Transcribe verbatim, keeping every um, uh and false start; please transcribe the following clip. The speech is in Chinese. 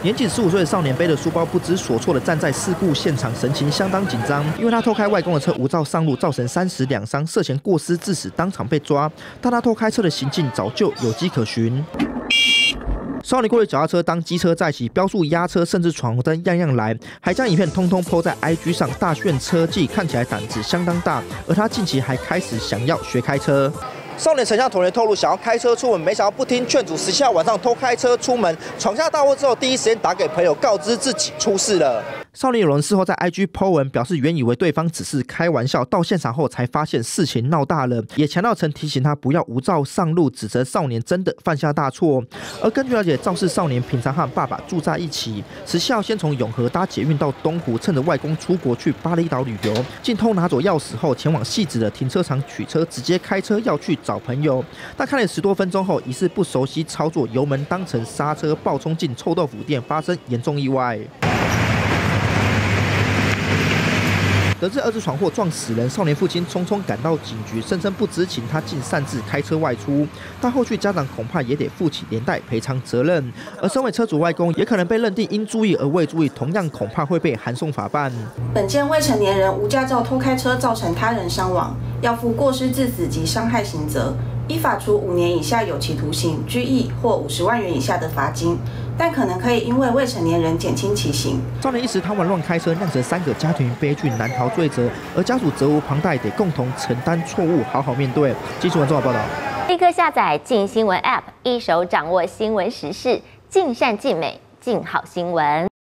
年仅十五岁的少年背着书包不知所措的站在事故现场，神情相当紧张，因为他偷开外公的车无照上路，造成三死两伤，涉嫌过失致死，当场被抓。但他偷开车的行径早就有迹可循。 少年过于脚踏车当机车载骑，飙速压车，甚至闯红灯，样样来，还将影片通通 po 在 I G 上，大炫车技，看起来胆子相当大。而他近期还开始想要学开车。 少年曾向同学透露，想要开车出门，没想到不听劝阻，十七号晚上偷开车出门，闯下大祸之后，第一时间打给朋友，告知自己出事了。少年有人事后在 I G po 文表示，原以为对方只是开玩笑，到现场后才发现事情闹大了，也强调曾提醒他不要无照上路，指责少年真的犯下大错。而根据了解，肇事少年平常和爸爸住在一起，十七号先从永和搭捷运到东湖，趁着外公出国去巴厘岛旅游，竟偷拿走钥匙后，前往汐止的停车场取车，直接开车要去 找朋友，但开了十多分钟后，疑似不熟悉操作，油门当成刹车，暴冲进臭豆腐店，发生严重意外。得知儿子闯祸撞死人，少年父亲匆匆赶到警局，声称不知情，他竟擅自开车外出。但后续家长恐怕也得负起连带赔偿责任。而身为车主外公，也可能被认定因注意而未注意，同样恐怕会被函送法办。 本件未成年人无驾照偷开车造成他人伤亡，要负过失致死及伤害刑责。 依法处五年以下有期徒刑、拘役或五十万元以下的罚金，但可能可以因为未成年人减轻其刑。 少年一时贪玩乱开车，酿成三个家庭悲剧，难逃罪责，而家属责无旁贷，得共同承担错误，好好面对。金新闻综合报道。 立刻下载镜新闻 App， 一手掌握新闻时事，尽善尽美，尽好新闻。